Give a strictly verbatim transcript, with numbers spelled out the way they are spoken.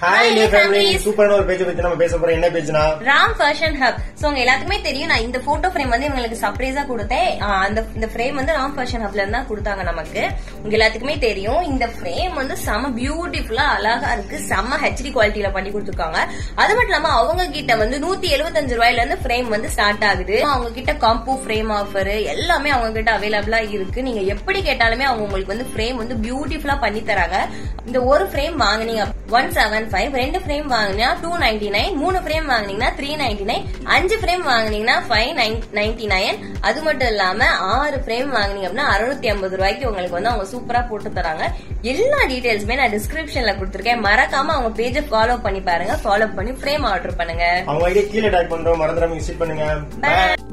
Hi dear family, சூப்பரான ஒரு page பத்தி நம்ம பேச போறோம். என்ன பேஜ்னா ராம் ஃபேஷன் ஹப். சோ உங்க எல்லாத்துக்குமே தெரியும், நான் இந்த போட்டோ ஃப்ரேம் வந்து இவங்களுக்கு சர்ப்ரைஸா கொடுத்தேன். அந்த இந்த ஃப்ரேம் வந்து ராம் ஃபேஷன் ஹப்ல இருந்து தான் கொடுத்தாங்க நமக்கு. உங்க எல்லாத்துக்குமே தெரியும், இந்த ஃப்ரேம் வந்து செம பியூட்டிஃபுல்லா அழகா இருக்கு. செம ஹெச்டி குவாலிட்டியில பண்ணி கொடுத்துருக்காங்க. அது மட்டும் இல்லாம அவங்க கிட்ட வந்து நூத்தி எழுபத்தஞ்சு ரூபாயில இருந்து ஃப்ரேம் வந்து ஸ்டார்ட் ஆகுது. அவங்க கிட்ட காம்போ ஃப்ரேம் ஆஃபர் எல்லாமே அவங்க கிட்ட அவைலபிளா இருக்கு. நீங்க எப்படி கேட்டாலுமே அவங்க உங்களுக்கு வந்து ஃப்ரேம் வந்து பியூட்டிஃபுல்லா பண்ணி தராங்க. இந்த ஒரு ஃப்ரேம் வாங்கினீங்க ஒன் செவன் ஃபைவ், ரெண்டு ஃப்ரேம் வாங்கினா டூ நைன்டி நைன், மூணு ஃப்ரேம் வாங்கினீங்கன்னா த்ரீ நைன்டி நைன், அஞ்சு ஃப்ரேம் வாங்கினீங்கன்னா ஃபைவ் நைன்டி நைன். அது மட்டும் இல்லாம ஆறு ஃப்ரேம் வாங்கினீங்க அப்படின்னா அறுநூத்தி ஐம்பது ரூபாய்க்கு உங்களுக்கு வந்து அவங்க சூப்பரா போட்டு தராங்க. எல்லா டீடைல்ஸுமே நான் டிஸ்கிரிப்ஷன்ல கொடுத்துருக்கேன். மறக்காம அவங்க பேஜை ஃபாலோ பண்ணி பாருங்க. ஃபாலோ பண்ணி ஃப்ரேம் ஆர்டர் பண்ணுங்க. அவங்க ஐடியா கீழே டைப் பண்றோம், மறந்துடாம விசிட் பண்ணுங்க.